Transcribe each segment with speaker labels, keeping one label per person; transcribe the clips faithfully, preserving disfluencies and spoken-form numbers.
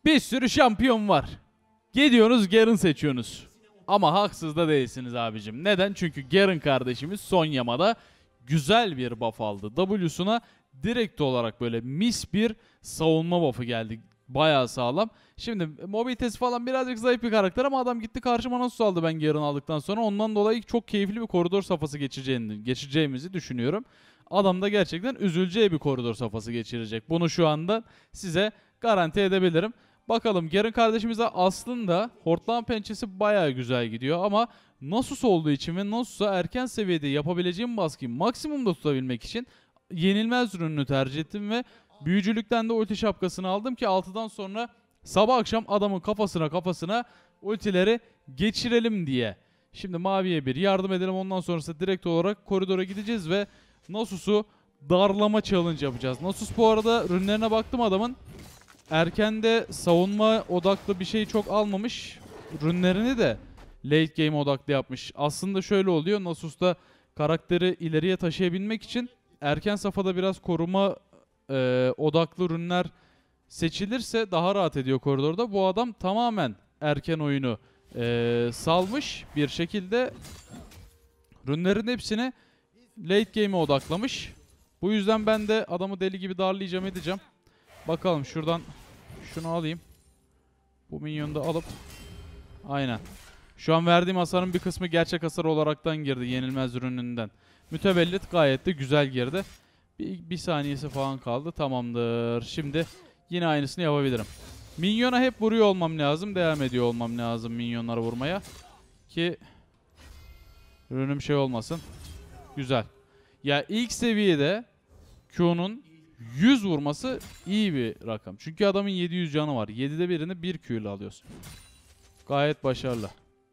Speaker 1: Bir sürü şampiyon var. Gidiyorsunuz Garen seçiyorsunuz. Ama haksız da değilsiniz abicim. Neden? Çünkü Garen kardeşimiz son yamada güzel bir buff aldı. W'suna direkt olarak böyle mis bir savunma buff'ı geldi. Bayağı sağlam. Şimdi mobilitesi falan birazcık zayıf bir karakter ama adam gitti karşıma nasıl aldı ben Garen aldıktan sonra. Ondan dolayı çok keyifli bir koridor safhası geçeceğini, geçeceğimizi düşünüyorum. Adam da gerçekten üzüleceği bir koridor safhası geçirecek. Bunu şu anda size garanti edebilirim. Bakalım Garen kardeşimize aslında hortlama pençesi bayağı güzel gidiyor ama Nasus olduğu için ve Nasus'a erken seviyede yapabileceğim baskıyı maksimumda tutabilmek için yenilmez ürününü tercih ettim ve büyücülükten de ulti şapkasını aldım ki altıdan sonra sabah akşam adamın kafasına kafasına ultileri geçirelim diye. Şimdi maviye bir yardım edelim, ondan sonrası direkt olarak koridora gideceğiz ve Nasus'u darlama challenge yapacağız. Nasus bu arada ürünlerine baktım adamın. Erkende savunma odaklı bir şey çok almamış. Rünlerini de late game odaklı yapmış. Aslında şöyle oluyor. Nasus'ta karakteri ileriye taşıyabilmek için erken safhada biraz koruma e, odaklı rünler seçilirse daha rahat ediyor koridorda. Bu adam tamamen erken oyunu e, salmış bir şekilde. Rünlerin hepsini late game'e odaklamış. Bu yüzden ben de adamı deli gibi darlayacağım edeceğim. Bakalım şuradan şunu alayım. Bu minyonu da alıp aynen. Şu an verdiğim hasarın bir kısmı gerçek hasar olaraktan girdi yenilmez ürününden. Mütevellit gayet de güzel girdi. Bir, bir saniyesi falan kaldı. Tamamdır. Şimdi yine aynısını yapabilirim. Minyona hep vuruyor olmam lazım. Devam ediyor olmam lazım minyonlara vurmaya. Ki ürünüm şey olmasın. Güzel. Ya ilk seviyede Q'nun yüz vurması iyi bir rakam. Çünkü adamın yedi yüz canı var. yedide birini bir Q ile alıyorsun. Gayet başarılı.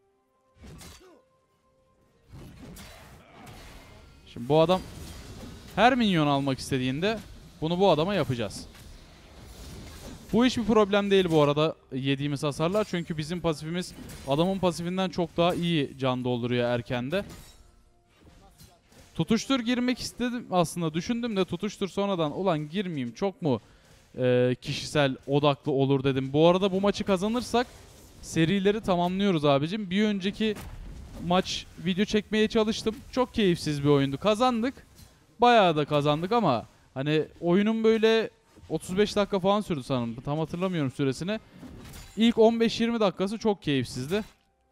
Speaker 1: Şimdi bu adam her minyon almak istediğinde bunu bu adama yapacağız. Bu hiçbir problem değil bu arada yediğimiz hasarlar. Çünkü bizim pasifimiz adamın pasifinden çok daha iyi can dolduruyor erkende. Tutuştur girmek istedim aslında, düşündüm de tutuştur sonradan ulan girmeyeyim çok mu e, kişisel odaklı olur dedim. Bu arada bu maçı kazanırsak serileri tamamlıyoruz abicim. Bir önceki maç video çekmeye çalıştım. Çok keyifsiz bir oyundu. Kazandık. Bayağı da kazandık ama hani oyunun böyle otuz beş dakika falan sürdü sanırım. Tam hatırlamıyorum süresini. İlk on beş yirmi dakikası çok keyifsizdi.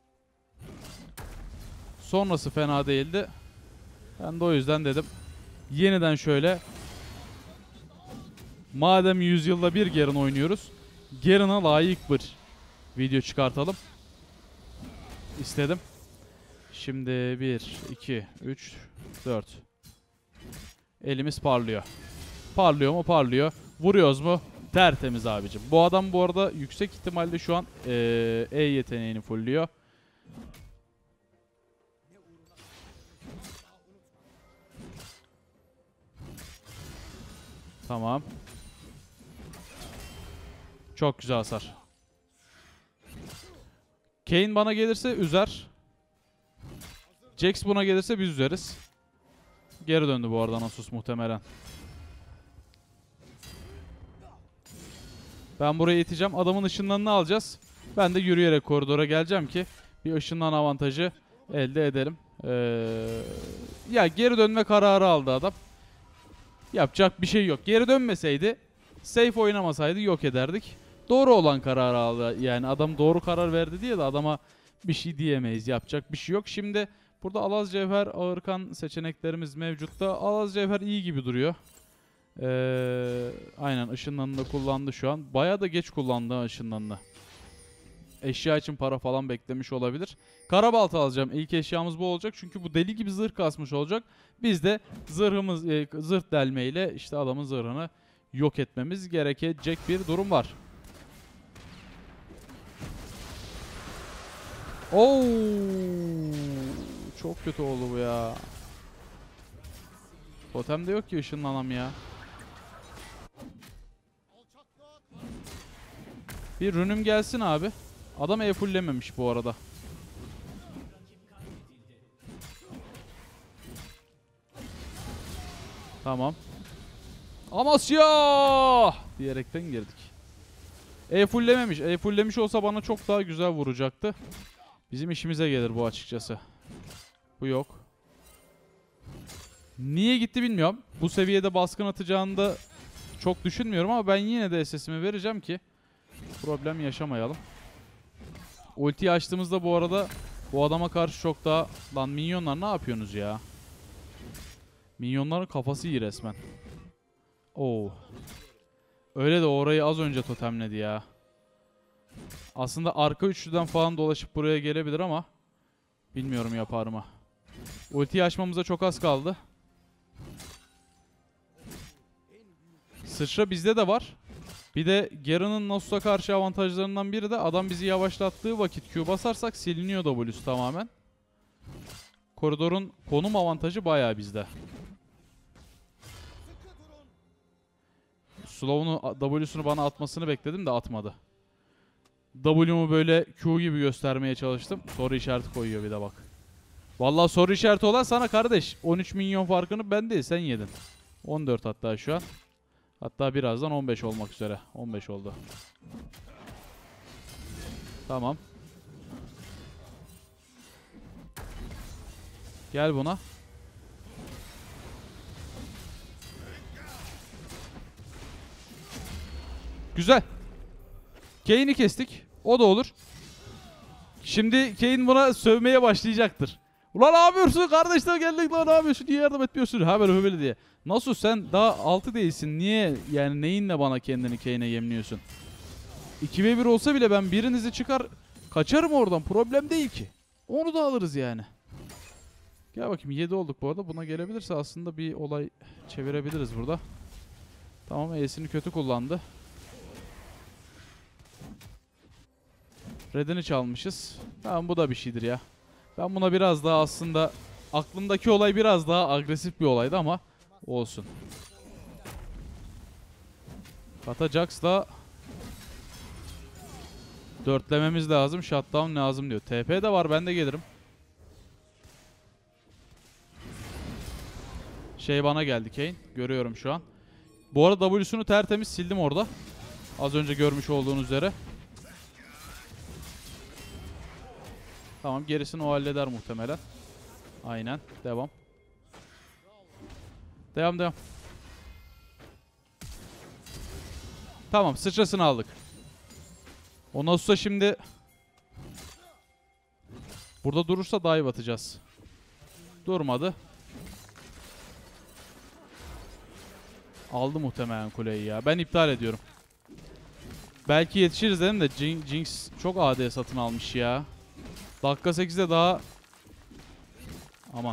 Speaker 1: Sonrası fena değildi. Ben de o yüzden dedim yeniden şöyle madem yüzyılda bir Garen oynuyoruz, Garen'a layık bir video çıkartalım istedim. Şimdi bir, iki, üç, dört. Elimiz parlıyor. Parlıyor mu? Parlıyor. Vuruyoruz mu? Tertemiz abicim. Bu adam bu arada yüksek ihtimalle şu an ee, E yeteneğini fullliyor. Tamam. Çok güzel hasar. Kayn bana gelirse üzer. Jax buna gelirse biz üzeriz. Geri döndü bu arada Nasus muhtemelen. Ben buraya iteceğim. Adamın ışınlarını alacağız. Ben de yürüyerek koridora geleceğim ki bir ışınlan avantajı elde edelim. Ee, ya geri dönme kararı aldı adam. Yapacak bir şey yok. Geri dönmeseydi, safe oynamasaydı yok ederdik. Doğru olan kararı aldı. Yani adam doğru karar verdi diye de adama bir şey diyemeyiz. Yapacak bir şey yok. Şimdi burada Alaz Cevher, Ağırkan seçeneklerimiz mevcutta. Alaz Cevher iyi gibi duruyor. Ee, aynen ışınlanını da kullandı şu an. Bayağı da geç kullandı ışınlanını. Eşya için para falan beklemiş olabilir. Karabalta alacağım. İlk eşyamız bu olacak. Çünkü bu deli gibi zırh kasmış olacak. Biz de zırhımız, e, zırh delmeyle işte adamın zırhını yok etmemiz gerekecek bir durum var. Oo, çok kötü oldu bu ya. Totem de yok ki ışınlanam ya. Bir rünüm gelsin abi. Adam E fulllememiş bu arada. Tamam. Amasya diyerekten girdik. E fulllememiş. E fulllemiş olsa bana çok daha güzel vuracaktı. Bizim işimize gelir bu açıkçası. Bu yok. Niye gitti bilmiyorum. Bu seviyede baskın atacağını da çok düşünmüyorum ama ben yine de S S'imi vereceğim ki problem yaşamayalım. Ultiyi açtığımızda bu arada bu adama karşı çok daha... Lan minyonlar ne yapıyorsunuz ya? Minyonların kafası iyi resmen. Oo. Öyle de orayı az önce totemledi ya. Aslında arka üçlüden falan dolaşıp buraya gelebilir ama bilmiyorum yapar mı. Ultiyi açmamıza çok az kaldı. Sıçra bizde de var. Bir de Garen'ın Nasus'a karşı avantajlarından biri de adam bizi yavaşlattığı vakit Q basarsak siliniyor W'su tamamen. Koridorun konum avantajı bayağı bizde. Slow'unu W'sunu bana atmasını bekledim de atmadı. W'mu böyle Q gibi göstermeye çalıştım. Soru işareti koyuyor bir de bak. Vallahi soru işareti olan sana kardeş. on üç milyon farkını ben değil sen yedin. on dört hatta şu an. Hatta birazdan on beş olmak üzere. on beş oldu. Tamam. Gel buna. Güzel. Kane'i kestik. O da olur. Şimdi Kane buna sövmeye başlayacaktır. Ulan ne yapıyorsun kardeşler geldik lan ne yapıyorsun niye yardım etmiyorsun ha böyle böyle diye. Nasıl sen daha altı değilsin niye yani neyinle bana kendini Kane'e yemliyorsun. iki ve bir olsa bile ben birinizi çıkar kaçarım oradan problem değil ki. Onu da alırız yani. Gel bakayım yedi olduk bu arada buna gelebilirse aslında bir olay çevirebiliriz burada. Tamam E'sini kötü kullandı. Red'ini çalmışız. Tamam bu da bir şeydir ya. Ben buna biraz daha aslında aklımdaki olay biraz daha agresif bir olaydı ama olsun. Kata Jax'la dörtlememiz lazım. Shutdown lazım diyor. T P de var ben de gelirim. Şey bana geldi Kayn. Görüyorum şu an. Bu arada W'sunu tertemiz sildim orada. Az önce görmüş olduğunuz üzere. Tamam gerisini o halleder muhtemelen. Aynen. Devam. Devam devam. Tamam sıçrasını aldık. O Nasus'a şimdi burada durursa dive atacağız. Durmadı. Aldı muhtemelen kuleyi ya. Ben iptal ediyorum. Belki yetişiriz dedim de Jinx çok A D satın almış ya. Dakika sekizde daha... Aman.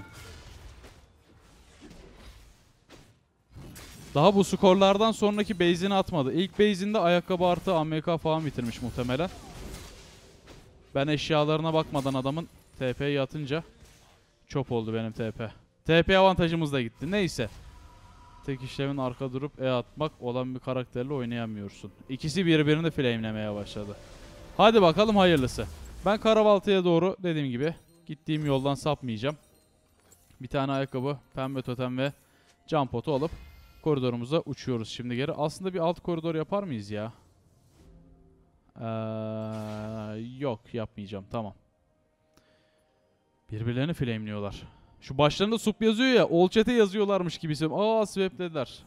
Speaker 1: Daha bu skorlardan sonraki base'ini atmadı. İlk base'inde ayakkabı artı A M K falan bitirmiş muhtemelen. Ben eşyalarına bakmadan adamın T P'yi atınca çöp oldu benim T P. T P avantajımız da gitti. Neyse. Tek işlemin arka durup E atmak olan bir karakterle oynayamıyorsun. İkisi birbirini flamelemeye başladı. Hadi bakalım hayırlısı. Ben Karabalta'ya doğru dediğim gibi gittiğim yoldan sapmayacağım. Bir tane ayakkabı, pembe totem ve cam potu alıp koridorumuza uçuyoruz şimdi geri. Aslında bir alt koridor yapar mıyız ya? Ee, yok yapmayacağım tamam. Birbirlerini flameliyorlar. Şu başlarında sup yazıyor ya, all chat'e yazıyorlarmış gibi hissediyorum. Aa swaplediler.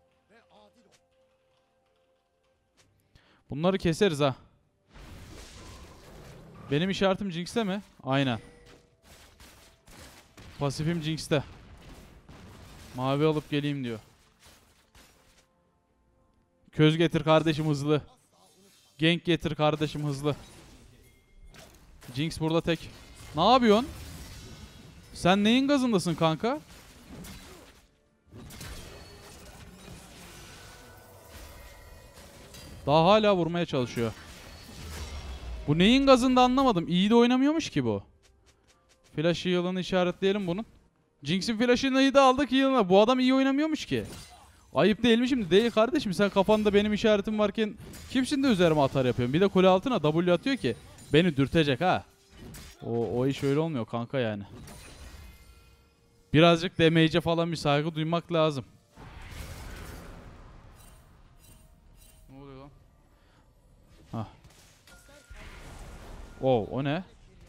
Speaker 1: Bunları keseriz ha. Benim işaretim Jinx'te mi? Aynen. Pasifim Jinx'te. Mavi alıp geleyim diyor. Köz getir kardeşim hızlı. Gank getir kardeşim hızlı. Jinx burada tek. Ne yapıyorsun? Sen neyin gazındasın kanka? Daha hala vurmaya çalışıyor. Bu neyin gazında anlamadım. İyi de oynamıyormuş ki bu. Flash heal'ını işaretleyelim bunun. Jinx'in flash'ını da aldık heal'ına. Bu adam iyi oynamıyormuş ki. Ayıp değil mi şimdi? Değil kardeşim. Sen kafanda benim işaretim varken kimsin de üzerime atar yapıyorsun. Bir de kule altına W atıyor ki beni dürtecek ha. O, o iş öyle olmuyor kanka yani. Birazcık damage'e falan bir saygı duymak lazım. Ne oluyor lan? Oh, o ne?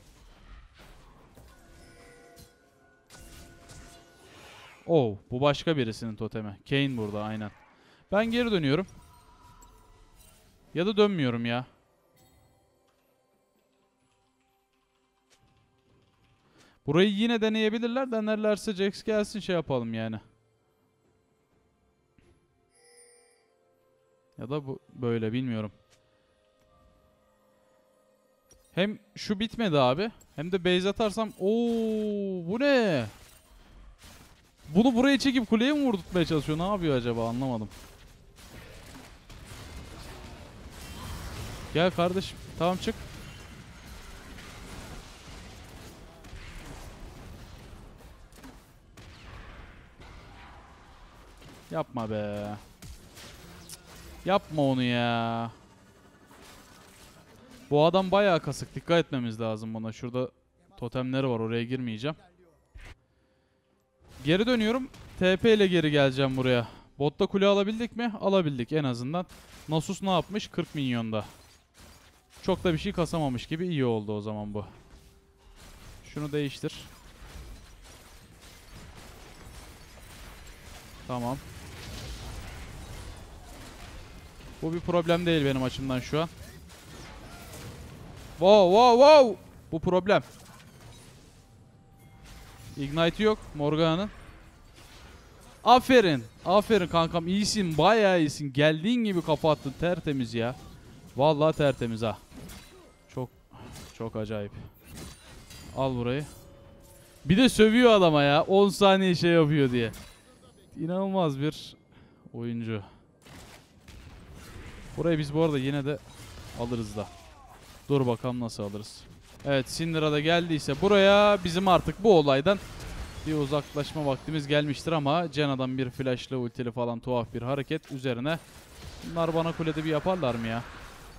Speaker 1: Oh, bu başka birisinin totemi. Kayn burada aynen. Ben geri dönüyorum. Ya da dönmüyorum ya. Burayı yine deneyebilirler. Denerlerse Jax gelsin şey yapalım yani. Ya da bu böyle bilmiyorum. Hem şu bitmedi abi. Hem de base atarsam. Oo, bu ne? Bunu buraya çekip kuleye mi vurdurtmaya çalışıyor? Ne yapıyor acaba? Anlamadım. Gel kardeşim. Tamam çık. Yapma be. Yapma onu ya. Bu adam bayağı kasık. Dikkat etmemiz lazım buna. Şurada totemleri var. Oraya girmeyeceğim. Geri dönüyorum. T P ile geri geleceğim buraya. Botta kule alabildik mi? Alabildik en azından. Nasus ne yapmış? kırk milyonda. Çok da bir şey kasamamış gibi, iyi oldu o zaman bu. Şunu değiştir. Tamam. Bu bir problem değil benim açımdan şu an. Wow wow wow. Bu problem. Ignite yok Morgana'nın. Aferin. Aferin kankam, iyisin, bayağı iyisin. Geldiğin gibi kafa attın, tertemiz ya. Vallahi tertemiz ha. Çok çok acayip. Al burayı. Bir de sövüyor adama ya. on saniye şey yapıyor diye. İnanılmaz bir oyuncu. Burayı biz bu arada yine de alırız da. Dur bakalım nasıl alırız. Evet, Syndra da geldiyse buraya bizim artık bu olaydan bir uzaklaşma vaktimiz gelmiştir ama Cenna'dan bir flashlı ultili falan tuhaf bir hareket üzerine. Bunlar bana kulede bir yaparlar mı ya?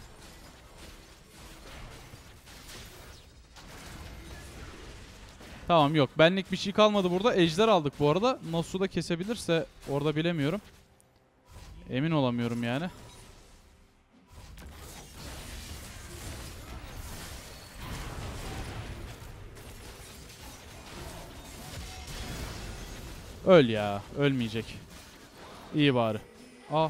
Speaker 1: Tamam, yok. Benlik bir şey kalmadı burada. Ejder aldık bu arada. Nasus'u da kesebilirse orada bilemiyorum. Emin olamıyorum yani. Öl ya. Ölmeyecek. İyi bari. Aa.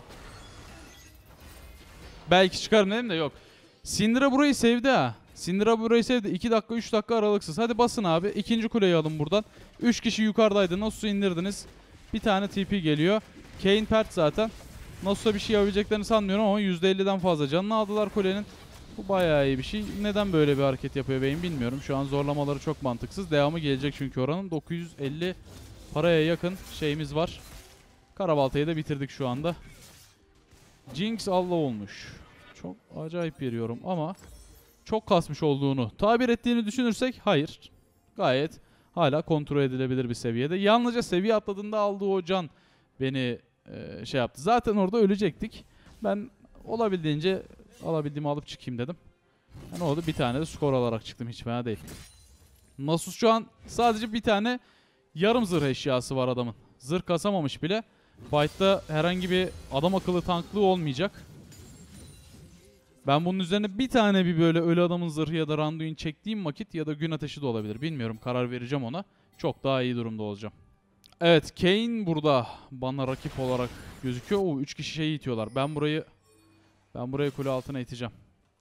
Speaker 1: Belki çıkarım dedim de yok. Syndra burayı sevdi ha. Syndra burayı sevdi. iki dakika üç dakika aralıksız. Hadi basın abi. İkinci kuleyi alın buradan. üç kişi yukarıdaydı. Nasus'u indirdiniz. Bir tane T P geliyor. Kayn pert zaten. Nasus'a bir şey yapabileceklerini sanmıyorum ama yüzde elliden fazla canını aldılar kulenin. Bu bayağı iyi bir şey. Neden böyle bir hareket yapıyor benim bilmiyorum. Şu an zorlamaları çok mantıksız. Devamı gelecek çünkü oranın. dokuz yüz elli paraya yakın şeyimiz var. Karabaltayı da bitirdik şu anda. Jinx Allah olmuş. Çok acayip bir yorum ama çok kasmış olduğunu tabir ettiğini düşünürsek hayır. Gayet hala kontrol edilebilir bir seviyede. Yalnızca seviye atladığında aldığı o can beni e, şey yaptı. Zaten orada ölecektik. Ben olabildiğince alabildiğimi alıp çıkayım dedim. Ne oldu? Bir tane de skor alarak çıktım. Hiç fena değil. Nasus şu an sadece bir tane yarım zırh eşyası var adamın. Zırh kasamamış bile. Fight'ta herhangi bir adam akıllı tanklığı olmayacak. Ben bunun üzerine bir tane bir böyle ölü adamın zırhı ya da Randuin çektiğim vakit ya da gün ateşi de olabilir. Bilmiyorum, karar vereceğim ona. Çok daha iyi durumda olacağım. Evet, Kayn burada bana rakip olarak gözüküyor. Oo, üç kişi şeyi itiyorlar. Ben burayı ben burayı kule altına iteceğim.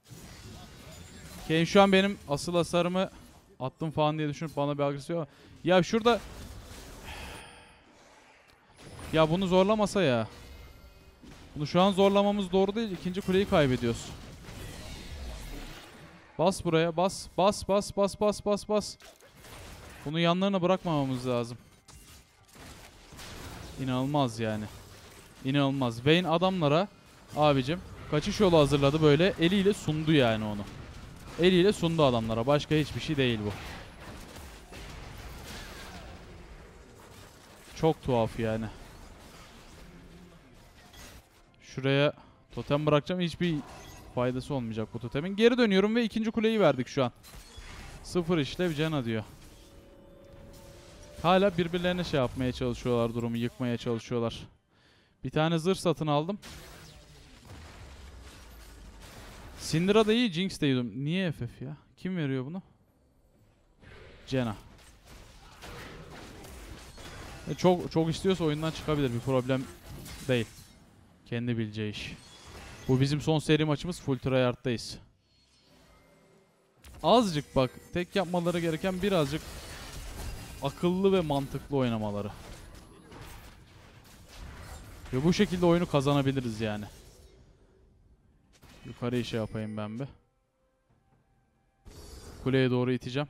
Speaker 1: Kayn şu an benim asıl hasarımı attım falan diye düşünüp bana bir agresif ama ya şurada ya bunu zorlamasa ya. Bunu şu an zorlamamız doğru değil. İkinci kuleyi kaybediyoruz. Bas buraya. Bas. Bas bas bas bas bas bas. Bunu yanlarına bırakmamamız lazım. İnanılmaz yani. İnanılmaz. Vayne adamlara abicim kaçış yolu hazırladı böyle. Eliyle sundu yani onu. Eliyle sundu adamlara. Başka hiçbir şey değil bu. Çok tuhaf yani. Şuraya totem bırakacağım. Hiçbir faydası olmayacak bu totemin. Geri dönüyorum ve ikinci kuleyi verdik şu an. Sıfır işlev Cena diyor. Hala birbirlerine şey yapmaya çalışıyorlar, durumu yıkmaya çalışıyorlar. Bir tane zırh satın aldım. Syndra da iyi, Jinx de iyi. Niye F F ya? Kim veriyor bunu? Cena. E çok çok istiyorsa oyundan çıkabilir. Bir problem değil. Kendi bileceği iş. Bu bizim son seri maçımız. Full tryhard'dayız. Azıcık bak. Tek yapmaları gereken birazcık akıllı ve mantıklı oynamaları. Ve bu şekilde oyunu kazanabiliriz yani. Yukarıya şey yapayım ben bir. Kuleye doğru iteceğim.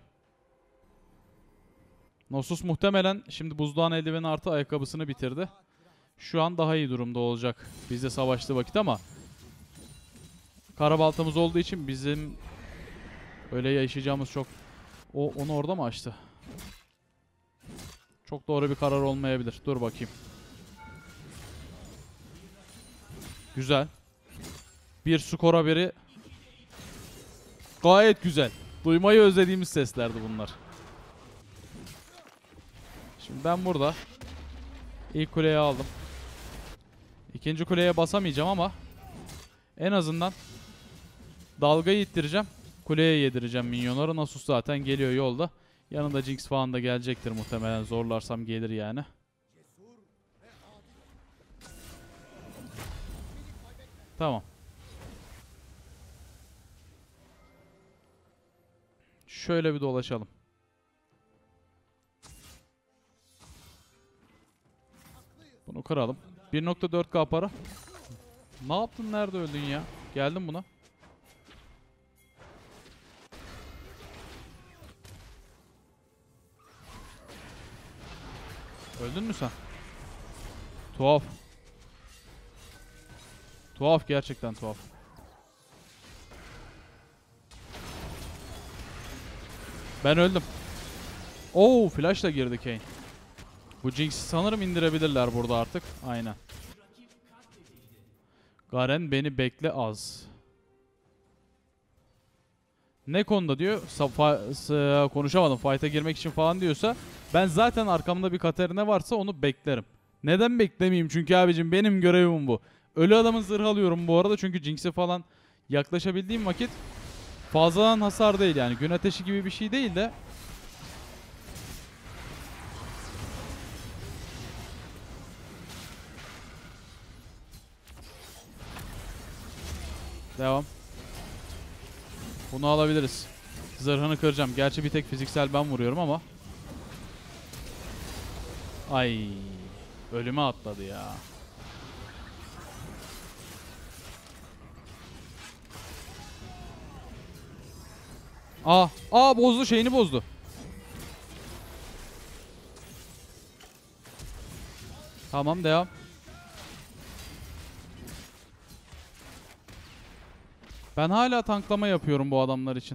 Speaker 1: Nasus muhtemelen şimdi buzdağın eldiveni artı ayakkabısını bitirdi. Şu an daha iyi durumda olacak. Bizde savaştığı vakit ama karabaltamız olduğu için bizim öyle yaşayacağımız çok... O onu orada mı açtı? Çok doğru bir karar olmayabilir. Dur bakayım. Güzel. Bir skora biri. Gayet güzel. Duymayı özlediğimiz seslerdi bunlar. Şimdi ben burada ilk kuleye aldım. İkinci kuleye basamayacağım ama en azından dalgayı ittireceğim. Kuleye yedireceğim minyonları. Nasus zaten geliyor yolda. Yanında Jinx falan da gelecektir muhtemelen. Zorlarsam gelir yani. Tamam. Şöyle bir dolaşalım. Bunu kıralım. bir nokta dört K para. Ne yaptın? Nerede öldün ya? Geldim buna. Öldün mü sen? Tuhaf. Tuhaf, gerçekten tuhaf. Ben öldüm. Oo, flashla girdi Kayn. Bu Jinx'i sanırım indirebilirler burada artık. Aynen. Garen beni bekle az. Ne konuda diyor? Konuşamadım. Fight'a girmek için falan diyorsa ben zaten arkamda bir Katarina varsa onu beklerim. Neden beklemeyeyim? Çünkü abicim benim görevim bu. Ölü adamın zırh alıyorum bu arada çünkü Jinx'e falan yaklaşabildiğim vakit fazladan hasar değil yani. Gün ateşi gibi bir şey değil de devam. Bunu alabiliriz. Zırhını kıracağım. Gerçi bir tek fiziksel ben vuruyorum ama. Ay, ölüme atladı ya. Aa, aa bozdu, şeyini bozdu. Tamam, devam. Ben hala tanklama yapıyorum bu adamlar için.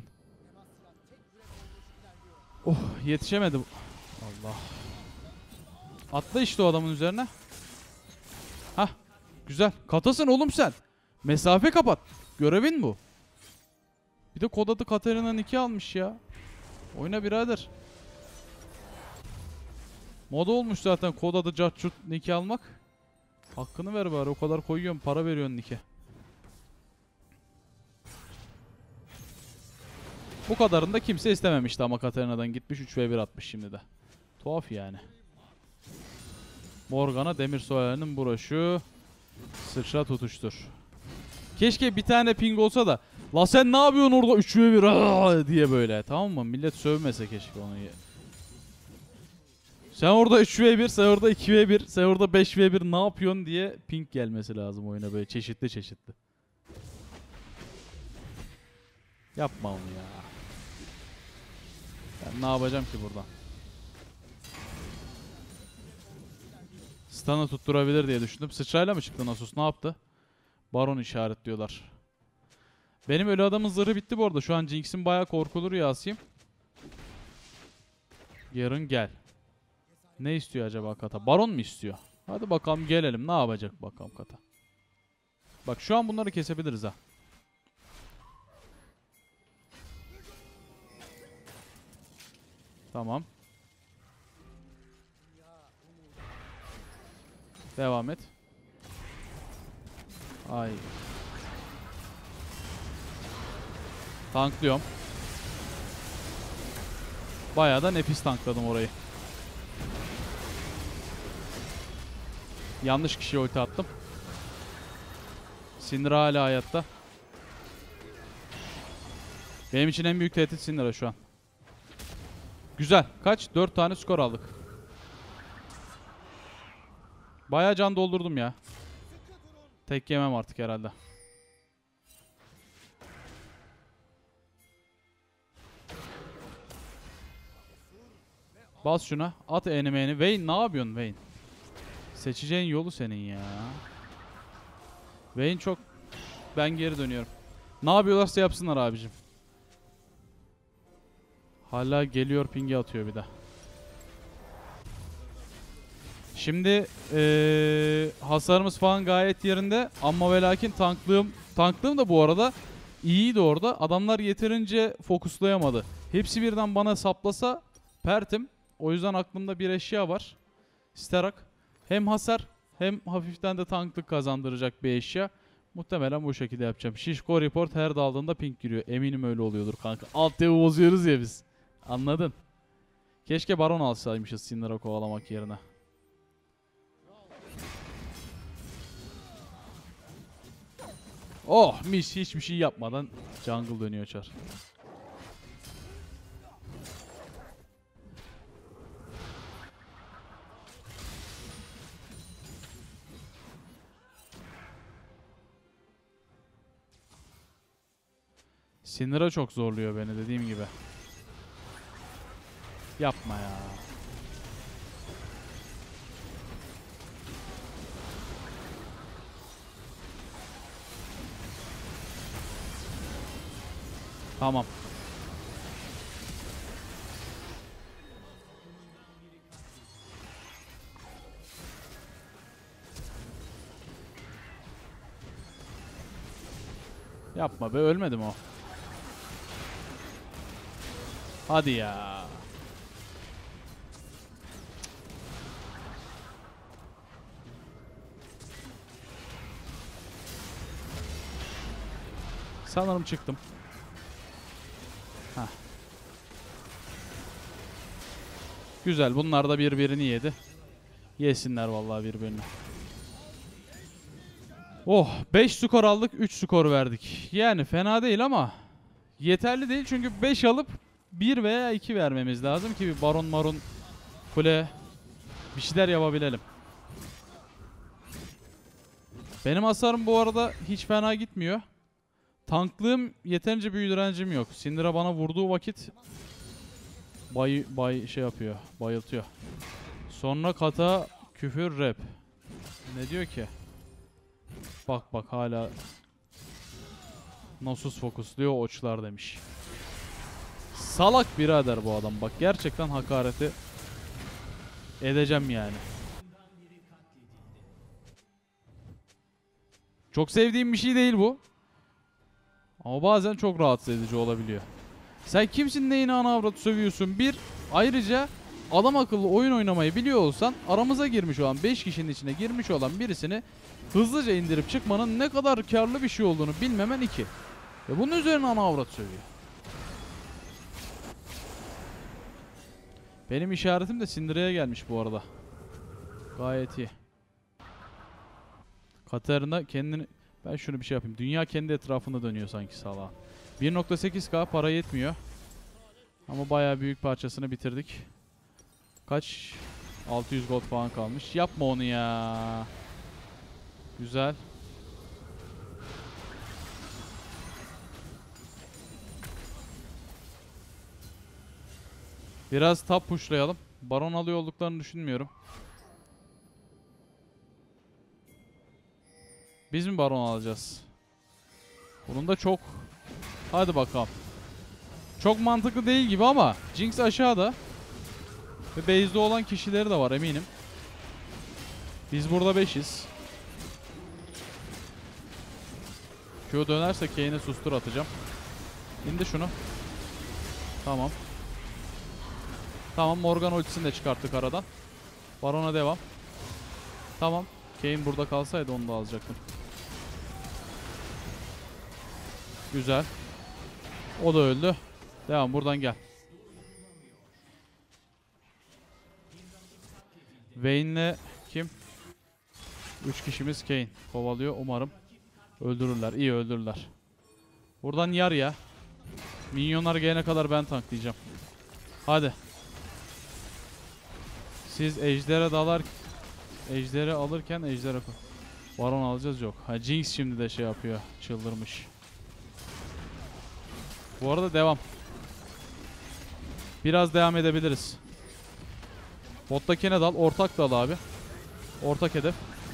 Speaker 1: Oh, yetişemedi. Allah. Atla işte o adamın üzerine. Hah, güzel. Katasın oğlum sen. Mesafe kapat. Görevin bu. Bir de kod adı Katarina'nın iki almış ya. Oyna birader. Moda olmuş zaten kod adı Carchut Nick'i almak. Hakkını ver bari, o kadar koyuyorum, para veriyorsun Nick'e. Bu kadarını da kimse istememişti ama Katarina'dan gitmiş üç ve bir atmış şimdi de. Tuhaf yani. Morgana demir soyalarının broşu. Sıçra tutuştur. Keşke bir tane ping olsa da la sen ne yapıyorsun orada üç ve bir diye böyle, tamam mı? Millet sövmese keşke onu. Sen orada üç ve bir, sen orada iki ve bir, sen orada beş ve bir ne yapıyorsun diye ping gelmesi lazım oyuna böyle çeşitli çeşitli. Yapma onu ya. Ben ne yapacağım ki buradan? Stun'ı tutturabilir diye düşündüm. Sıçrayla mı çıktı Nasus? Ne yaptı? Baron işaretliyorlar. Benim ölü adamın zırhı bitti bu arada. Şu an Jinx'in bayağı korkulur Yasin. Yarın gel. Ne istiyor acaba Kata? Baron mu istiyor? Hadi bakalım gelelim. Ne yapacak bakalım Kata? Bak şu an bunları kesebiliriz ha. Tamam. Devam et. Ay. Tanklıyorum. Bayağı da nefis tankladım orayı. Yanlış kişiye ulti attım. Syndra hala hayatta. Benim için en büyük tehdit Syndra şu an. Güzel. Kaç? dört tane skor aldık. Bayağı can doldurdum ya. Tek yemem artık herhalde. Bas şuna. At enemeni. Vayne ne yapıyorsun Vayne? Seçeceğin yolu senin ya. Vayne çok... Ben geri dönüyorum. Ne yapıyorlarsa yapsınlar abicim. Hala geliyor, pingi atıyor bir de. Şimdi ee, hasarımız falan gayet yerinde. Ama ve lakin tanklığım, tanklığım da bu arada iyiydi orada. Adamlar yeterince fokuslayamadı. Hepsi birden bana saplasa pertim. O yüzden aklımda bir eşya var. Sterak. Hem hasar hem hafiften de tanklık kazandıracak bir eşya. Muhtemelen bu şekilde yapacağım. Şişko report her daldığında ping giriyor. Eminim öyle oluyordur kanka. Alt devi bozuyoruz ya biz. Anladın? Keşke baron alsaymışız Syndra'ı kovalamak yerine. Oh mis, hiçbir şey yapmadan jungle dönüyor çar. Syndra çok zorluyor beni dediğim gibi. Yapma ya. Tamam. Yapma be, ölmedim o. Hadi ya. Sanırım çıktım. Heh. Güzel. Bunlar da birbirini yedi. Yesinler vallahi birbirini. Oh, beş skor aldık, üç skor verdik. Yani fena değil ama yeterli değil çünkü beş alıp bir veya iki vermemiz lazım ki bir baron maron kule bir şeyler yapabilelim. Benim hasarım bu arada hiç fena gitmiyor. Tanklığım yeterince büyü direncim yok. Syndra bana vurduğu vakit bay bay şey yapıyor, bayıltıyor. Sonra kata küfür rap. Ne diyor ki? Bak bak hala Nasus fokusluyor oçlar demiş. Salak birader bu adam, bak gerçekten hakareti edeceğim yani. Çok sevdiğim bir şey değil bu. Ama bazen çok rahatsız edici olabiliyor. Sen kimsin, neyine ana avrat sövüyorsun? Bir, ayrıca adam akıllı oyun oynamayı biliyor olsan aramıza girmiş olan beş kişinin içine girmiş olan birisini hızlıca indirip çıkmanın ne kadar karlı bir şey olduğunu bilmemen iki. Ve bunun üzerine ana avrat sövüyor. Benim işaretim de Syndra'ya gelmiş bu arada. Gayet iyi. Katarina kendini... Ben şunu bir şey yapayım. Dünya kendi etrafında dönüyor sanki salağa. bir nokta sekiz K para yetmiyor. Ama bayağı büyük parçasını bitirdik. Kaç? altı yüz gold falan kalmış. Yapma onu ya. Güzel. Biraz top pushlayalım. Baron alıyor olduklarını düşünmüyorum. Biz mi baron alacağız? Bunun da çok... Hadi bakalım. Çok mantıklı değil gibi ama Jinx aşağıda. Ve base'de olan kişileri de var eminim. Biz burada beşiz. Q dönerse Kane'e sustur atacağım. İndi şunu. Tamam. Tamam, Morgan ultisini de çıkarttık aradan. Baron'a devam. Tamam. Kayn burada kalsaydı onu da alacaktım. Güzel. O da öldü. Devam, buradan gel. Vayne'le kim? Üç kişimiz Kayn kovalıyor. Umarım öldürürler. İyi öldürürler. Buradan yar ya. Minyonlar gelene kadar ben tanklayacağım. Hadi. Siz ejdere dalar. Ejderi alırken ejdere koy. Baron alacağız yok. Ha Jinx şimdi de şey yapıyor. Çıldırmış. Bu arada devam. Biraz devam edebiliriz. Bottakine dal. Ortak dal abi. Ortak hedef.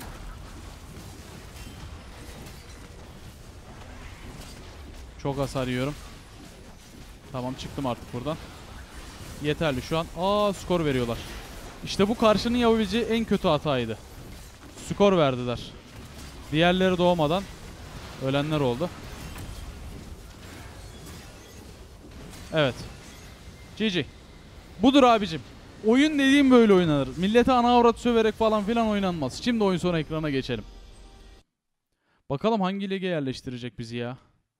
Speaker 1: Çok hasar yiyorum. Tamam çıktım artık buradan. Yeterli şu an. Aa skor veriyorlar. İşte bu karşının yapabileceği en kötü hataydı. Skor verdiler. Diğerleri doğmadan ölenler oldu. Evet. G G. Budur abicim. Oyun dediğim böyle oynanır. Millete ana avrat söverek falan filan oynanmaz. Şimdi oyun sonu ekrana geçelim. Bakalım hangi lige yerleştirecek bizi ya.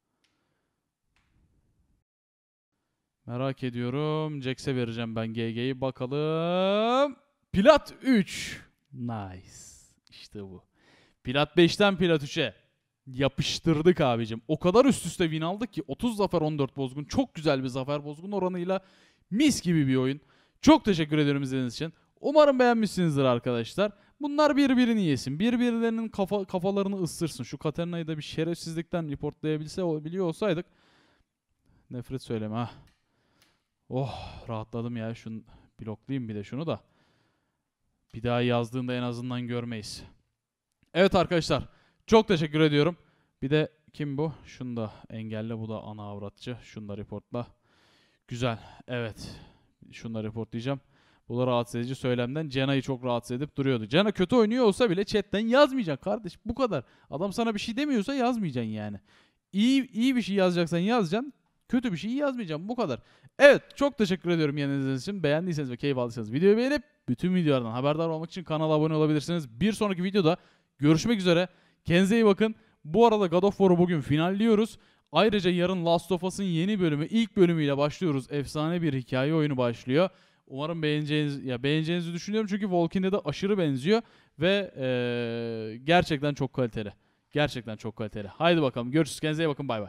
Speaker 1: Merak ediyorum. Jax'e vereceğim ben G G'yi. Bakalım. Plat üç. Nice. İşte bu. Plat beşten Plat üçe. Yapıştırdık abicim. O kadar üst üste win aldık ki. otuz zafer on dört bozgun. Çok güzel bir zafer bozgun oranıyla. Mis gibi bir oyun. Çok teşekkür ediyorum izlediğiniz için. Umarım beğenmişsinizdir arkadaşlar. Bunlar birbirini yesin. Birbirlerinin kafa, kafalarını ısırsın. Şu Katarina'yı da bir şerefsizlikten reportlayabilse biliyor olsaydık. Nefret söyleme ha. Oh rahatladım ya. Şunu bloklayayım bir de şunu da. Bir daha yazdığında en azından görmeyiz. Evet arkadaşlar. Çok teşekkür ediyorum. Bir de kim bu? Şunu da engelle. Bu da ana avratçı. Şunu da reportla. Güzel. Evet. Şunu da reportlayacağım. Bu da rahatsız edici söylemden Cena'yı çok rahatsız edip duruyordu. Cena kötü oynuyor olsa bile chatten yazmayacaksın kardeş. Bu kadar. Adam sana bir şey demiyorsa yazmayacaksın yani. İyi, iyi bir şey yazacaksan yazacaksın. Kötü bir şey yazmayacağım. Bu kadar. Evet. Çok teşekkür ediyorum yeniniz için. Beğendiyseniz ve keyif aldıysanız videoyu beğenip bütün videolardan haberdar olmak için kanala abone olabilirsiniz. Bir sonraki videoda görüşmek üzere. Kendinize iyi bakın. Bu arada God of War'u bugün finalliyoruz. Ayrıca yarın Last of Us'ın yeni bölümü, ilk bölümüyle başlıyoruz. Efsane bir hikaye oyunu başlıyor. Umarım beğeneceğiniz, ya beğeneceğinizi düşünüyorum çünkü Walking Dead'e aşırı benziyor ve ee, gerçekten çok kaliteli. Gerçekten çok kaliteli. Haydi bakalım görüşürüz. Kendinize iyi bakın. Bay bay.